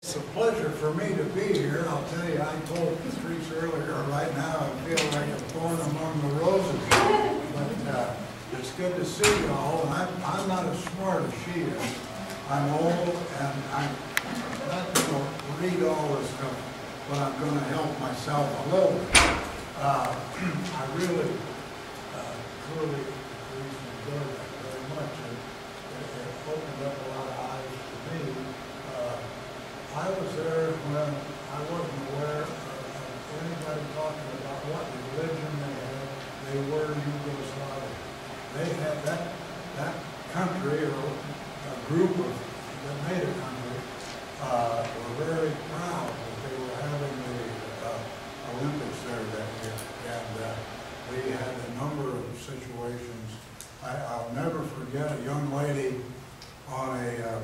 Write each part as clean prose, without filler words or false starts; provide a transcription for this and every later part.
It's a pleasure for me to be here. I'll tell you, I told Patrice earlier, right now I feel like a thorn among the roses. But it's good to see you all. I'm not as smart as she is. I'm old and I'm not going to read all this stuff, but I'm going to help myself a little bit. I really, truly enjoyed that very much. It opened up a lot of eyes to me. I was there when I wasn't aware of anybody talking about what religion they had. They were Yugoslavia. They had that country, or a group of that made a country, were very proud that they were having the Olympics there that year. And we had a number of situations. I'll never forget a young lady on a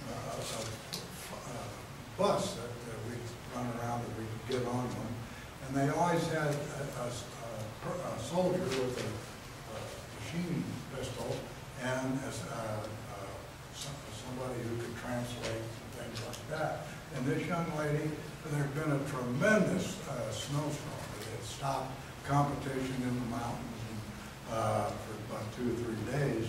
bus that we'd run around and we'd get on one. And they always had a soldier with a machine pistol and somebody who could translate and things like that. And this young lady, there had been a tremendous snowstorm. It had stopped competition in the mountains for about 2 or 3 days.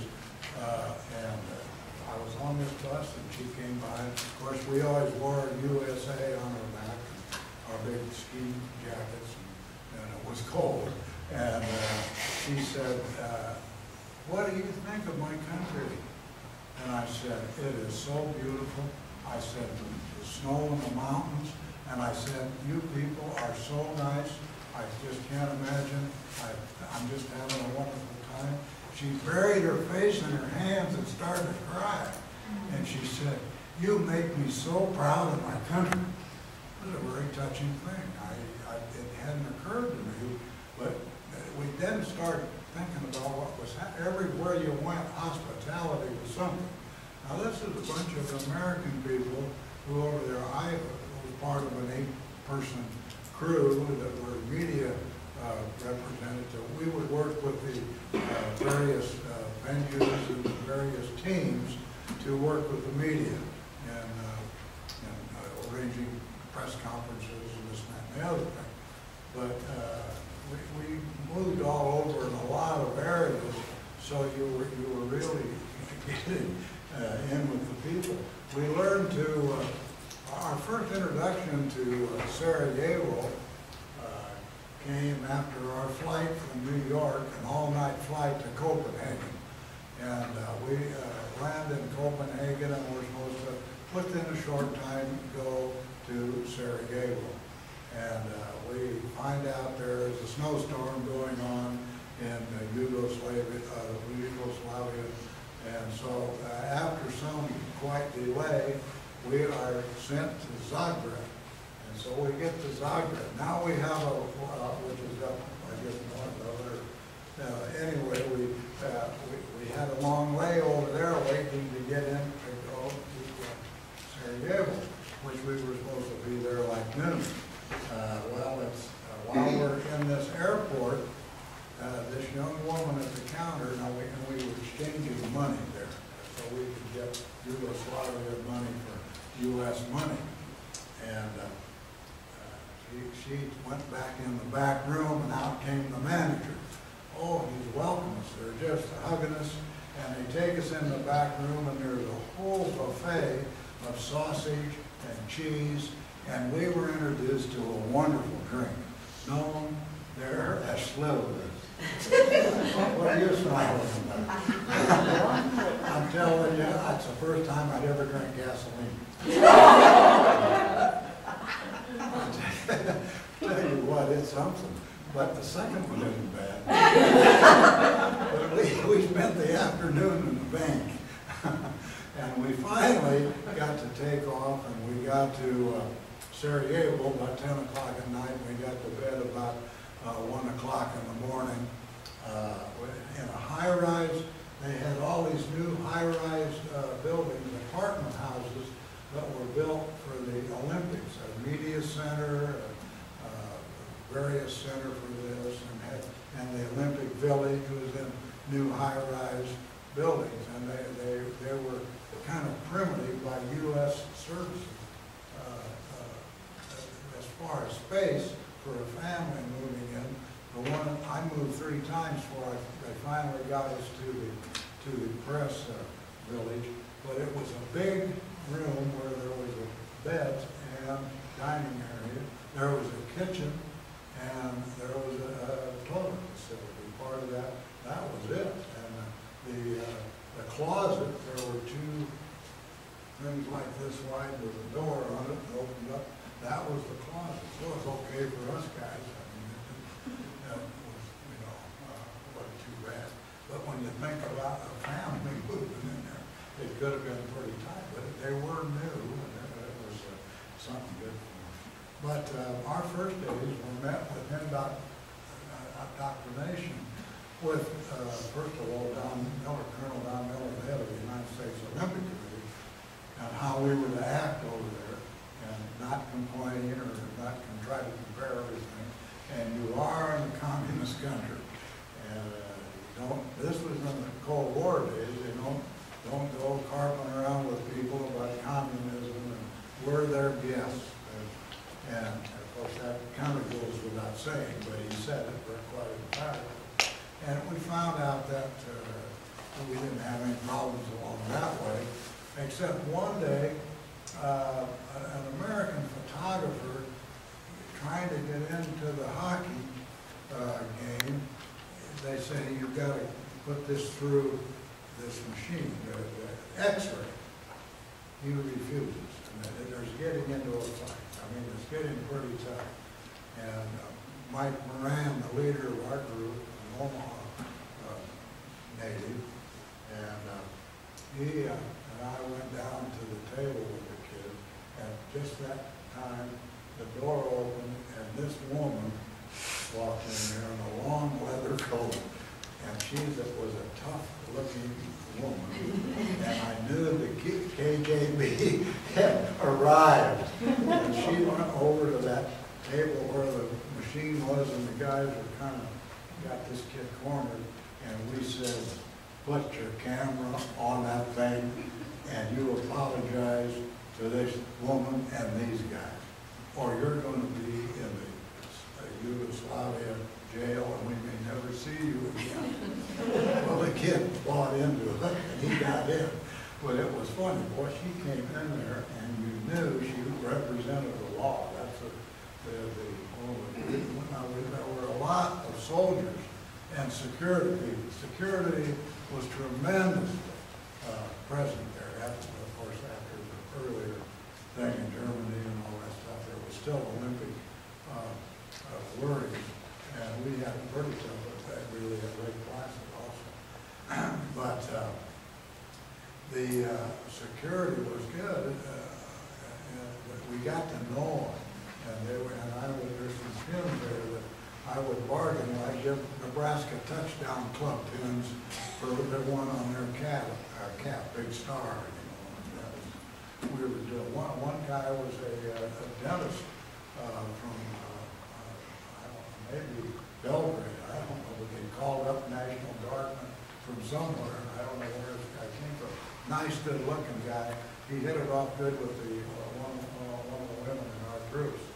I was on this bus and she came by. Of course, we always wore USA on our back, and our big ski jackets, and it was cold. And she said, "What do you think of my country?" And I said, "It is so beautiful." I said, "The snow in the mountains." And I said, "You people are so nice. I just can't imagine. I'm just having a wonderful time." She buried her face in her hands and started to cry. And she said, "You make me so proud of my country." It was a very touching thing. It hadn't occurred to me, but we then started thinking about what was everywhere you went, hospitality was something. Now this is a bunch of American people who over there, I was part of an 8-person crew that were media representative. We would work with the various venues and the various teams to work with the media and arranging press conferences and this and the other thing. But we moved all over in a lot of areas, so you were really getting in with the people. We learned to, our first introduction to Sarajevo came after our flight from New York, an all-night flight to Copenhagen. And we landed in Copenhagen and were supposed to, within a short time, go to Sarajevo. And we find out there is a snowstorm going on in Yugoslavia. And so after some quite delay, we are sent to Zagreb. And so we get to Zagreb. Now we have which is up, I guess, north of there. Anyway, we had a long layover there waiting to get in to go to Sarajevo, which we were supposed to be there like noon. While we're in this airport, this young woman at the counter, and we were exchanging money there, so we could get Yugoslavia money for U.S. money. And she went back in the back room, and out came the manager. Oh, he's welcoming us. They're just hugging us, and they take us in the back room, and there's a whole buffet of sausage and cheese, and we were introduced to a wonderful drink known there as slivers. What are you smiling about? I'm telling you, that's the first time I'd ever drank gasoline. Tell you what, it's something. But the second one isn't bad. But we spent the afternoon in the bank. And we finally got to take off, and we got to Sarajevo about 10 o'clock at night. We got to bed about 1 o'clock in the morning. In a high-rise, they had all these new high-rise buildings, apartment houses that were built for the Olympics. A media center, various center for this, and the Olympic Village was in new high-rise buildings, and they were kind of primitive by U.S. services space for a family moving in. The one, I moved 3 times before they finally got us to the press village, but it was a big room where there was a bed and dining area. There was a kitchen and there was a toilet facility. Part of that was it. And the closet, there were 2 things like this wide with a door on it that opened up. That was the closet. So it was okay for us guys. I mean, it was, you know, wasn't too bad. But when you think about a family moving in there, it could have been pretty tight. But they were new, and it was something good for them. But our first days were met with indoctrination with, first of all, Colonel Don Miller, the head of the United States Olympic Committee, and how we were to act over there and not complain or not try to compare everything. And you are in a communist country. And this was in the Cold War days. You don't go carping around with people about communism, and we're their guests. And of course that kind of goes without saying, but he said it for quite emphatically. And we found out that we didn't have any problems along that way, except one day an American photographer trying to get into the hockey game, they say, you've got to put this through this machine, the X-ray. He refuses. And there's getting into a fight. I mean, it's getting pretty tough. And Mike Moran, the leader of our group, an Omaha native, and he and I went down to the table with the kid, and just that time, the door opened, and this woman walked in there in a long leather coat, and she was a tough-looking woman, and I knew the KGB had arrived. And she went over to that table where the machine was, and the guys were kind of got this kid cornered, and we said, put your camera on that thing, and you apologize to this woman and these guys, or you're going to be in the Yugoslavia jail, and we may never see you again. Well, the kid bought into it, and he got in. But it was funny, boy, she came in there, and you knew she represented the law. That's there were a lot of soldiers and security people. Security was tremendously present there. Of course, after the earlier thing in Germany and all that stuff, there was still Olympic worries, and we had it pretty tough with that, really, at Lake Placid also. But the security was good, and we got to know them, there's some pins there that I would bargain. I give Nebraska touchdown club pins for the one on their cap, big star, you know. That was, we were doing. One guy was a dentist from maybe Belgrade, I don't know, but they called up National Guardman from somewhere, and I don't know where this guy came from. Nice, good-looking guy. He hit it off good with the one of the women in our groups.